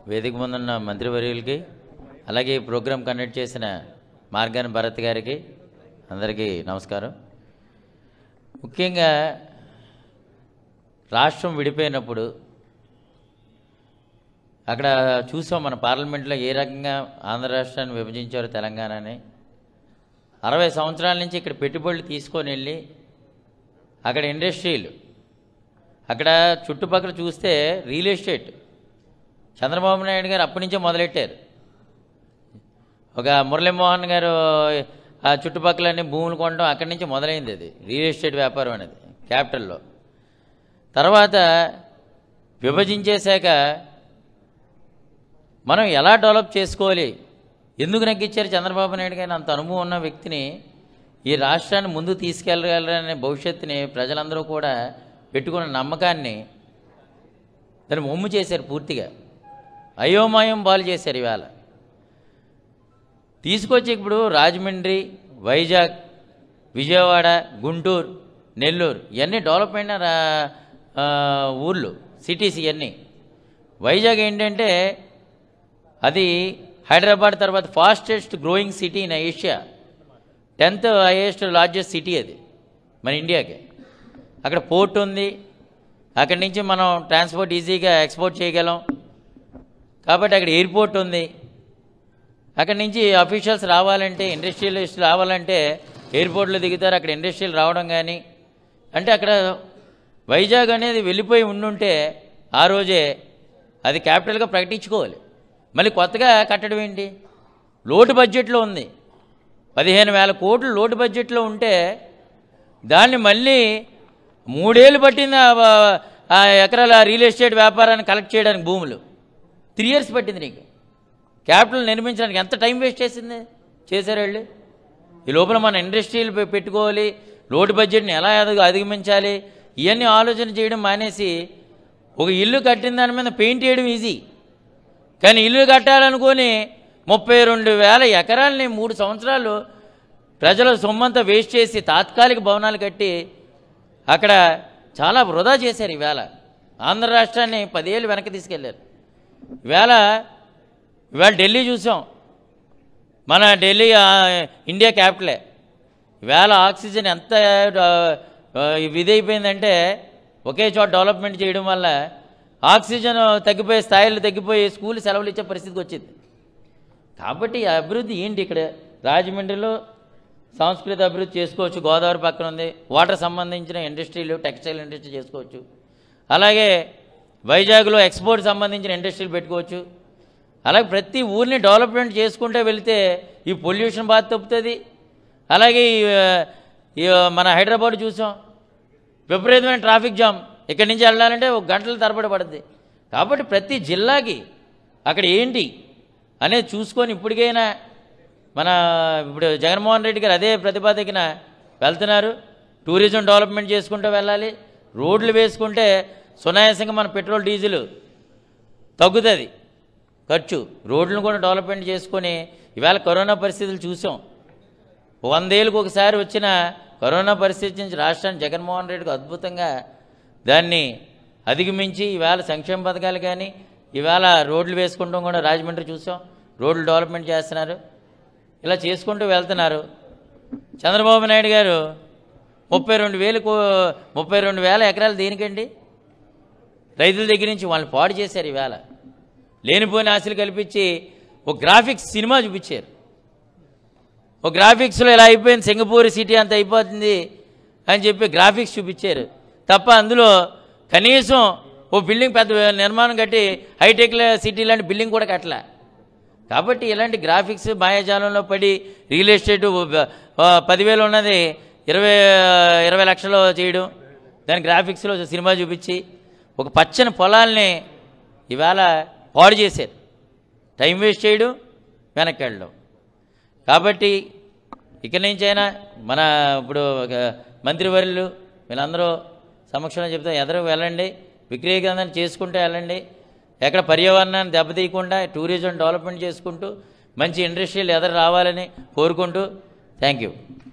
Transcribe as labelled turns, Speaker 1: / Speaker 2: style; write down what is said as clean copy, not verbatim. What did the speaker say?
Speaker 1: వేదిక ముందున్న మంత్రివర్యులకి అలాగే ఈ ప్రోగ్రాం కండక్ట్ చేసిన మార్గాని భరత్ గారికి అందరికీ నమస్కారం. ముఖ్యంగా రాష్ట్రం విడిపోయినప్పుడు అక్కడ చూసాం మన పార్లమెంట్లో ఏ రకంగా ఆంధ్ర రాష్ట్రాన్ని విభజించారు తెలంగాణని. 60 సంవత్సరాల నుంచి ఇక్కడ పెట్టుబడులు తీసుకొని వెళ్ళి అక్కడ ఇండస్ట్రీలు అక్కడ చుట్టుపక్కల చూస్తే రియల్ ఎస్టేట్ చంద్రబాబు నాయుడు గారు అప్పటి నుంచే మొదలెట్టారు. ఒక మురళీమోహన్ గారు ఆ చుట్టుపక్కలన్నీ భూములు కొనడం అక్కడి నుంచి మొదలైంది. అది రియల్ ఎస్టేట్ వ్యాపారం అనేది క్యాపిటల్లో. తర్వాత విభజించేశాక మనం ఎలా డెవలప్ చేసుకోవాలి, ఎందుకు నెగ్గించారు చంద్రబాబు నాయుడు గారిని, అంత అనుభవం ఉన్న వ్యక్తిని ఈ రాష్ట్రాన్ని ముందు తీసుకెళ్ళగలరనే భవిష్యత్తుని ప్రజలందరూ కూడా పెట్టుకున్న నమ్మకాన్ని దాన్ని మొమ్ము చేశారు. పూర్తిగా అయోమయం బాలు చేశారు. ఇవాళ తీసుకొచ్చి ఇప్పుడు రాజమండ్రి, వైజాగ్, విజయవాడ, గుంటూరు, నెల్లూరు ఇవన్నీ డెవలప్మెంట్ ఊర్లు, సిటీస్. ఇవన్నీ వైజాగ్ ఏంటంటే అది హైదరాబాద్ తర్వాత fastest growing city in Asia, 10th highest largest city అది మన ఇండియాకి. అక్కడ పోర్ట్ ఉంది, అక్కడి నుంచి మనం ట్రాన్స్పోర్ట్ ఈజీగా ఎక్స్పోర్ట్ చేయగలం. కాబట్టి అక్కడ ఎయిర్పోర్ట్ ఉంది. అక్కడి నుంచి అఫీషియల్స్ రావాలంటే, ఇండస్ట్రియలిస్ట్ రావాలంటే ఎయిర్పోర్ట్లో దిగుతారు. అక్కడ ఇండస్ట్రియల్ రావడం కానీ అంటే అక్కడ వైజాగ్ అనేది వెళ్ళిపోయి ఉండుంటే ఆ రోజే అది క్యాపిటల్గా ప్రకటించుకోవాలి. మళ్ళీ కొత్తగా కట్టడం ఏంటి? లోటు బడ్జెట్లో ఉంది, 15,000 కోట్లు లోటు బడ్జెట్లో ఉంటే దాన్ని మళ్ళీ 3 ఏళ్ళు పట్టింది ఆ ఎకరాల రియల్ ఎస్టేట్ వ్యాపారాన్ని కలెక్ట్ చేయడానికి. భూములు 3 years పట్టింది నీకు. క్యాపిటల్ నిర్మించడానికి ఎంత టైం వేస్ట్ చేశారు వాళ్ళు. ఈ లోపల మన ఇండస్ట్రీలు పెట్టుకోవాలి, లోటు బడ్జెట్ని ఎలా అధిగమించాలి, ఇవన్నీ ఆలోచన చేయడం మానేసి ఒక ఇల్లు కట్టిన దాని మీద పెయింట్ వేయడం ఈజీ. కానీ ఇల్లు కట్టాలనుకొని 32,000 ఎకరాలని 3 సంవత్సరాలు ప్రజల సొమ్మంతా వేస్ట్ చేసి తాత్కాలిక భవనాలు కట్టి అక్కడ చాలా వృధా చేశారు. ఈవేళ ఆంధ్ర రాష్ట్రాన్ని 10 ఏళ్ళు వెనక్కి తీసుకెళ్లారు. ఈవేళ ఢిల్లీ చూసాం, మన ఢిల్లీ ఇండియా క్యాపిటలే. ఈవేళ ఆక్సిజన్ ఎంత ఇదైపోయిందంటే ఒకే చోట డెవలప్మెంట్ చేయడం వల్ల ఆక్సిజన్ తగ్గిపోయే స్థాయిలు తగ్గిపోయి స్కూల్ సెలవులు ఇచ్చే పరిస్థితికి వచ్చింది. కాబట్టి అభివృద్ధి ఏంటి? ఇక్కడ రాజమండ్రిలో సంస్కృతి అభివృద్ధి చేసుకోవచ్చు, గోదావరి పక్కన ఉంది, వాటర్ సంబంధించిన ఇండస్ట్రీలు, టెక్స్టైల్ ఇండస్ట్రీ చేసుకోవచ్చు. అలాగే వైజాగ్లో ఎక్స్పోర్ట్ సంబంధించిన ఇండస్ట్రీలు పెట్టుకోవచ్చు. అలాగే ప్రతి ఊరిని డెవలప్మెంట్ చేసుకుంటూ వెళితే ఈ పొల్యూషన్ బాధ తప్పుతుంది. అలాగే మన హైదరాబాద్ చూసాం, విపరీతమైన ట్రాఫిక్ జామ్. ఇక్కడి నుంచి వెళ్ళాలంటే 1 గంటల తరబడి పడుతుంది. కాబట్టి ప్రతి జిల్లాకి అక్కడ ఏంటి అనేది చూసుకొని ఇప్పటికైనా ఇప్పుడు జగన్మోహన్ రెడ్డి గారు అదే ప్రతిపాదకన వెళ్తున్నారు. టూరిజం డెవలప్మెంట్ చేసుకుంటూ వెళ్ళాలి. రోడ్లు వేసుకుంటే సునాయాసంగా మన పెట్రోల్ డీజిల్ తగ్గుతుంది ఖర్చు. రోడ్లను కూడా డెవలప్మెంట్ చేసుకొని ఇవాళ కరోనా పరిస్థితులు చూసాం. 100 ఏళ్ళకి ఒకసారి వచ్చిన కరోనా పరిస్థితి నుంచి రాష్ట్రాన్ని జగన్మోహన్ రెడ్డికి అద్భుతంగా దాన్ని అధిగమించి ఇవాళ సంక్షేమ పథకాలు కానీ ఇవాళ రోడ్లు వేసుకుంటాం కూడా రాజమండ్రి చూసాం. రోడ్లు డెవలప్మెంట్ చేస్తున్నారు. ఇలా చేసుకుంటూ వెళ్తున్నారు. చంద్రబాబు నాయుడు గారు 32,000 ఎకరాలు దేనికండి? రైతుల దగ్గర నుంచి వాళ్ళని పాడు చేశారు. ఇవాళ లేనిపోయిన ఆశలు కల్పించి ఒక గ్రాఫిక్స్ సినిమా చూపించారు. ఒక గ్రాఫిక్స్లో ఇలా అయిపోయింది, సింగపూర్ సిటీ అంత అయిపోతుంది అని చెప్పి గ్రాఫిక్స్ చూపించారు తప్ప అందులో కనీసం ఓ బిల్డింగ్ పెద్ద నిర్మాణం కట్టి హైటెక్ సిటీ లాంటి బిల్డింగ్ కూడా కట్టలే. కాబట్టి ఇలాంటి గ్రాఫిక్స్ మాయాజాలంలో పడి రియల్ ఎస్టేట్ 10,000 ఉన్నది 20 లక్షలు చేయడం, దాని గ్రాఫిక్స్లో సినిమా చూపించి ఒక పచ్చని పొలాల్ని ఇవాళ పాడు చేశారు. టైం వేస్ట్ చేయడం, వెనక్కి వెళ్ళడం. కాబట్టి ఇక్కడి నుంచైనా మన ఇప్పుడు మంత్రివర్యులు వీళ్ళందరూ సమక్షంలో చెప్తే ఎదురు వెళ్ళండి, విక్రయీకరణ చేసుకుంటూ వెళ్ళండి. ఎక్కడ పర్యావరణాన్ని దెబ్బతీయకుండా టూరిజం డెవలప్మెంట్ చేసుకుంటూ మంచి ఇండస్ట్రీలు ఎదురు రావాలని కోరుకుంటూ థ్యాంక్ యూ.